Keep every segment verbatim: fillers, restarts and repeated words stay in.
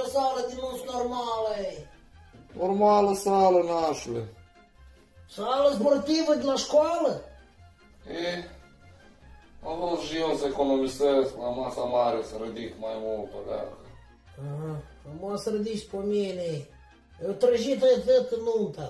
sală din nu normală. Normală sală, nașule. Sală sportivă de la școală? E, am vrut și eu să economisesc la masa mare, să ridic mai mult pe leacă. Aha, mă să ridici pe mine. Eu trăjită e tot în nuntă.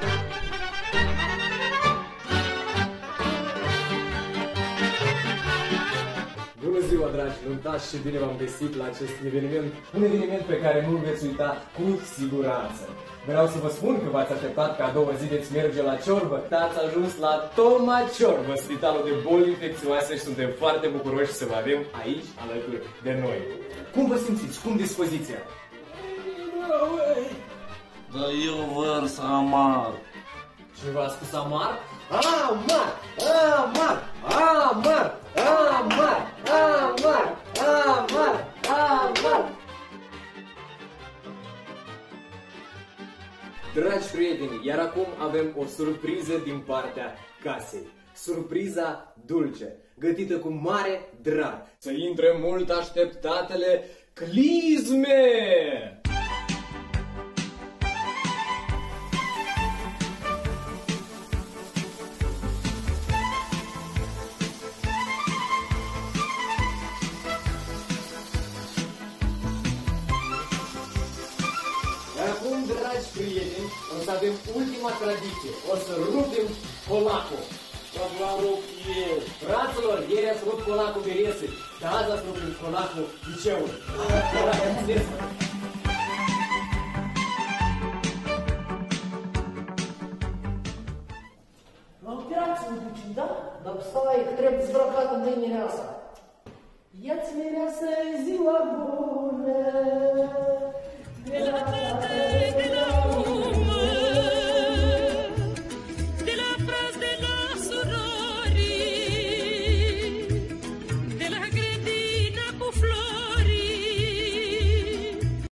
Bună ziua, dragi nuntași, și bine v-am găsit la acest eveniment, un eveniment pe care nu-l veți uita cu siguranță. Vreau să vă spun că v-ați așteptat ca a doua zi veți merge la ciorbă, dar ați ajuns la Toma Ciorbă, spitalul de boli infecțioase, și suntem foarte bucuroși să vă avem aici alături de noi. Cum vă simțiți? Cum dispoziția? Dar eu văr să amar. Și v-a spus amar? Amar! Amar! Amar! Amar! Amar! Amar! Amar! Dragi prieteni, iar acum avem o surpriză din partea casei. Surpriza dulce, gătită cu mare drag. Să intre mult așteptatele clizme! Acum, dragi prieteni, o să avem ultima tradiție. O să rupem colacul. Dar l-a rupt eu. Fraților, ieri ați rupt colacul Beresei, dar azi ați rupt colacul liceului. La operație mă ducem, da? Dar stai, că trebuie dezbrăcată de mireasa. Ia-ți mireasă ziua bună.